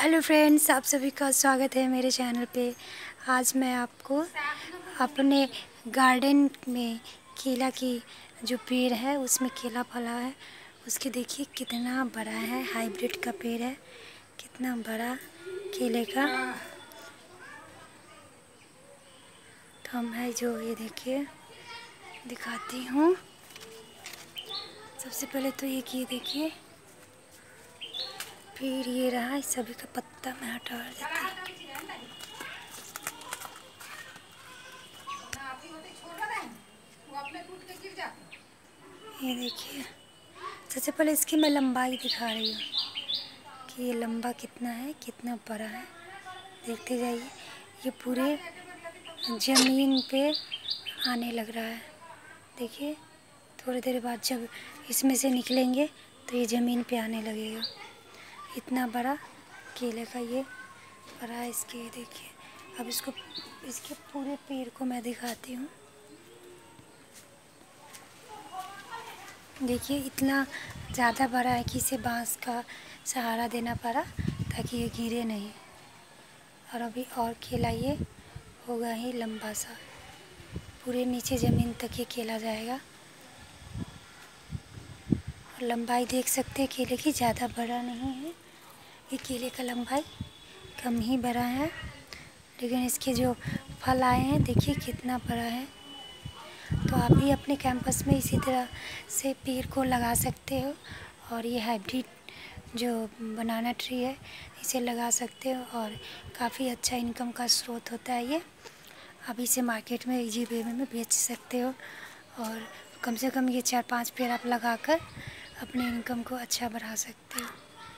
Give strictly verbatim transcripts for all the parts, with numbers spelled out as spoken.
Hello friends, आप सभी का स्वागत है मेरे चैनल पे। आज मैं आपको अपने गार्डन में केला की जो पेड़ है उसमें केला फला है, उसके देखिए कितना बड़ा है। हाइब्रिड का पेड़ है, कितना बड़ा केले का थम है। जो ये देखिए दिखाती हूँ। सबसे पहले तो एक ये देखिए पेड़ ये रहा, इस सभी का पत्ता मैं हटा देती हूँ। ये देखिए, सबसे पहले इसकी मैं लंबाई दिखा रही हूँ कि ये लंबा कितना है, कितना बड़ा है। देखते जाइए, ये पूरे ज़मीन पे आने लग रहा है। देखिए, थोड़ी देर बाद जब इसमें से निकलेंगे तो ये ज़मीन पे आने लगेगा। इतना बड़ा केले का ये बड़ा है। इसके ये देखिए, अब इसको इसके पूरे पेड़ को मैं दिखाती हूँ। देखिए, इतना ज़्यादा बड़ा है कि इसे बांस का सहारा देना पड़ा ताकि ये गिरे नहीं। और अभी और केला ये होगा ही लंबा सा, पूरे नीचे ज़मीन तक ये केला जाएगा। और लंबाई देख सकते हैं केले की, ज़्यादा बड़ा नहीं है ये। केले का लंबाई कम ही बड़ा है, लेकिन इसके जो फल आए हैं देखिए कितना बड़ा है। तो आप भी अपने कैंपस में इसी तरह से पेड़ को लगा सकते हो। और ये हाइब्रिड जो बनाना ट्री है इसे लगा सकते हो और काफ़ी अच्छा इनकम का स्रोत होता है ये। आप इसे मार्केट में इजी वे में बेच सकते हो और कम से कम ये चार पांच पेड़ आप लगाकर अपने इनकम को अच्छा बढ़ा सकते हो।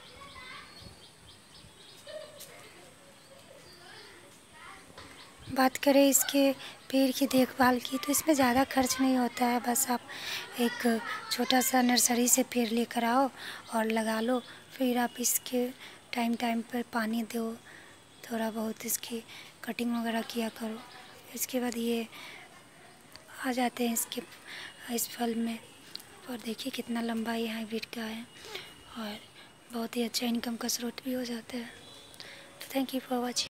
बात करें इसके पेड़ की देखभाल की तो इसमें ज़्यादा खर्च नहीं होता है। बस आप एक छोटा सा नर्सरी से पेड़ लेकर आओ और लगा लो। फिर आप इसके टाइम टाइम पर पानी दो, थोड़ा बहुत इसकी कटिंग वगैरह किया करो। इसके बाद ये आ जाते हैं इसके इस फल में। और देखिए कितना लंबा ये हाइब्रिड का है और बहुत ही अच्छा इनकम का स्रोत भी हो जाता है। तो थैंक यू फॉर वॉचिंग।